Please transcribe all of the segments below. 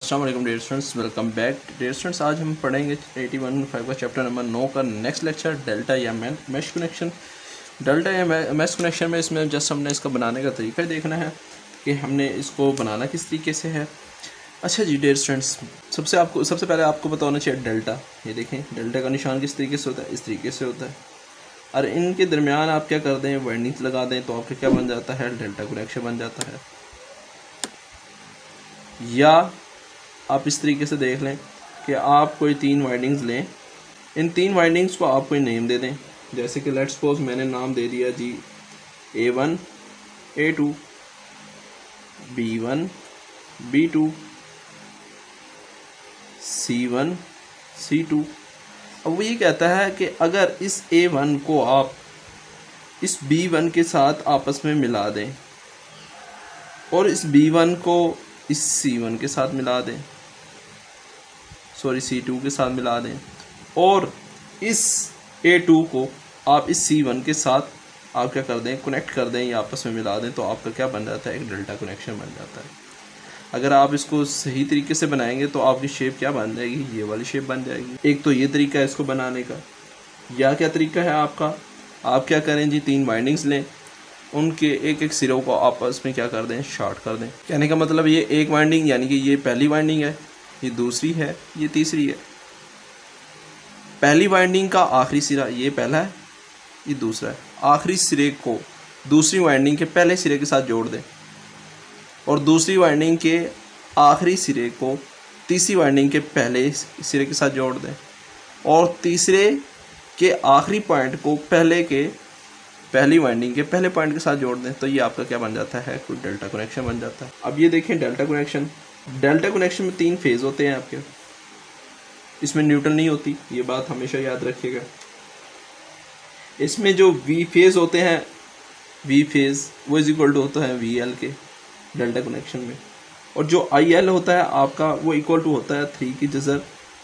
अस्सलाम वालेकुम dear students, welcome back dear students. आज हम पढ़ेंगे 81 का चैप्टर नंबर 9 का नेक्स्ट लेक्चर, डेल्टा या मैश कनेक्शन। डेल्टा या मैश कनेक्शन में इसमें जस्ट हमने इसका बनाने का तरीका देखना है कि हमने इसको बनाना किस तरीके से है। अच्छा जी डियर स्टूडेंट्स, सबसे पहले आपको पता होना चाहिए डेल्टा। ये देखें डेल्टा का निशान किस तरीके से होता है, इस तरीके से होता है। और इनके दरमियान आप क्या कर दें, वाइंडिंग्स लगा दें तो आपका क्या बन जाता है, डेल्टा कनेक्शन बन जाता है। या आप इस तरीके से देख लें कि आप कोई 3 वाइंडिंग्स लें, इन 3 वाइंडिंग्स को आप कोई नेम दे दें। जैसे कि लेट्स सपोज मैंने नाम दे दिया जी A1 A2 B1 B2 C1 C2। अब वो ये कहता है कि अगर इस A1 को आप इस B1 के साथ आपस में मिला दें और इस B1 को इस C1 के साथ मिला दें, C2 के साथ मिला दें, और इस A2 को आप इस C1 के साथ आप क्या कर दें, कनेक्ट कर दें या आपस में मिला दें, तो आपका क्या बन जाता है, एक डेल्टा कनेक्शन बन जाता है। अगर आप इसको सही तरीके से बनाएंगे तो आपकी शेप क्या बन जाएगी, ये वाली शेप बन जाएगी। एक तो ये तरीका है इसको बनाने का। या क्या तरीका है आपका, आप क्या करें जी, 3 वाइंडिंग्स लें, उनके एक एक सिरों को आपस में क्या कर दें, शॉर्ट कर दें। कहने का मतलब ये एक वाइंडिंग यानी कि ये पहली वाइंडिंग है, ये दूसरी है, ये तीसरी है। पहली वाइंडिंग का आखिरी सिरा ये पहला है, ये दूसरा है। आखिरी सिरे को दूसरी वाइंडिंग के पहले सिरे के साथ जोड़ दें और दूसरी वाइंडिंग के आखिरी सिरे को तीसरी वाइंडिंग के पहले सिरे के साथ जोड़ दें और तीसरे के आखिरी पॉइंट को पहली वाइंडिंग के पहले पॉइंट के साथ जोड़ दें। तो ये आपका क्या बन जाता है, कोई डेल्टा कनेक्शन बन जाता है। अब ये देखें डेल्टा कनेक्शन में 3 फेज़ होते हैं आपके, इसमें न्यूट्रल नहीं होती, ये बात हमेशा याद रखिएगा। इसमें जो वी फेज़ होते हैं, वी फेज़ वो इज इक्वल टू होता है VL के डेल्टा कनेक्शन में, और जो IL होता है आपका वो इक्वल टू होता है 3 की जज़र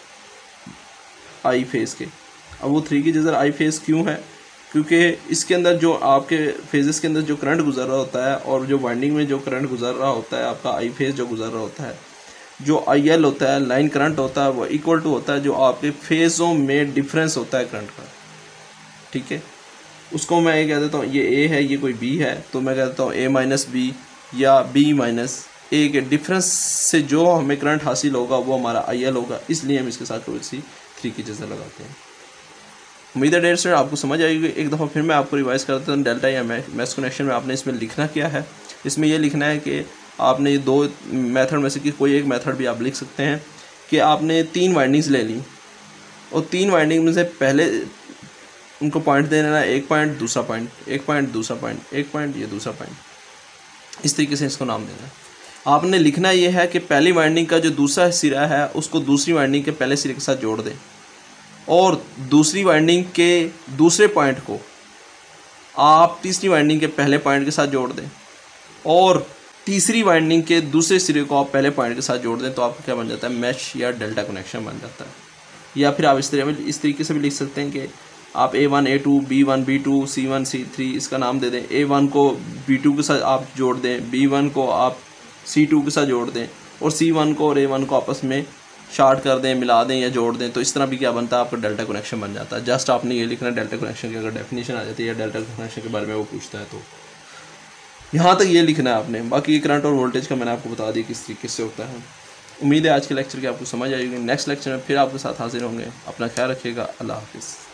I फेज़ के। अब वो 3 की जज़र I फेज़ क्यों है, क्योंकि इसके अंदर जो आपके फेजेस के अंदर जो करंट गुजर रहा होता है और जो वाइंडिंग में जो करंट गुजर रहा होता है, आपका I फेज जो गुजर रहा होता है, जो IL होता है लाइन करंट होता है, वो इक्वल टू होता है जो आपके फेज़ों में डिफरेंस होता है करंट का। ठीक है, उसको मैं ये कह देता हूँ, ये A है, ये कोई B है, तो मैं कह देता हूँ A माइनस B या B माइनस A के डिफरेंस से जो हमें करंट हासिल होगा वो हमारा IL होगा, इसलिए हम इसके साथ थोड़ी सी 3 की जगह लगाते हैं। उम्मीद है डियर स्टूडेंट आपको समझ आएगी। एक दफ़ा फिर मैं आपको रिवाइज़ करता हूँ। डेल्टा या मैश कनेक्शन में आपने इसमें लिखना क्या है, इसमें ये लिखना है कि आपने ये 2 मेथड में से कि कोई एक मेथड भी आप लिख सकते हैं कि आपने 3 वाइंडिंग्स ले ली और 3 वाइंडिंग में से पहले उनको पॉइंट दे देना, एक पॉइंट दूसरा पॉइंट, एक पॉइंट दूसरा पॉइंट, एक पॉइंट ये दूसरा पॉइंट, इस तरीके से इसको नाम देना है। आपने लिखना ये है कि पहली वाइंडिंग का जो दूसरा सिरा है उसको दूसरी वाइंडिंग के पहले सिरे के साथ जोड़ दें और दूसरी वाइंडिंग के दूसरे पॉइंट को आप तीसरी वाइंडिंग के पहले पॉइंट के साथ जोड़ दें और तीसरी वाइंडिंग के दूसरे सिरे को आप पहले पॉइंट के साथ जोड़ दें, तो आपका क्या बन जाता है, मैश या डेल्टा कनेक्शन बन जाता है। या फिर आप इस तरीके से भी लिख सकते हैं कि आप A1 A2 B1 B2 C1 C3 इसका नाम दे दें। A1 को B2 के साथ आप जोड़ दें, B1 को आप C2 के साथ जोड़ दें और C1 को और A1 को आपस में शॉर्ट कर दें, मिला दें या जोड़ दें, तो इस तरह भी क्या बनता है, आपका डेल्टा कनेक्शन बन जाता है। जस्ट आपने ये लिखना है डेल्टा कनेक्शन की अगर डेफिनेशन आ जाती है या डेल्टा कनेक्शन के बारे में वो पूछता है तो यहाँ तक ये लिखना है आपने। बाकी करंट और वोल्टेज का मैंने आपको बता दिया किस तरीके से होता है। उम्मीद है आज के लेक्चर की आपको समझ आएगी। नेक्स्ट लेक्चर में फिर आपके साथ हाजिर होंगे। अपना ख्याल रखिएगा। अल्लाह हाफिज़।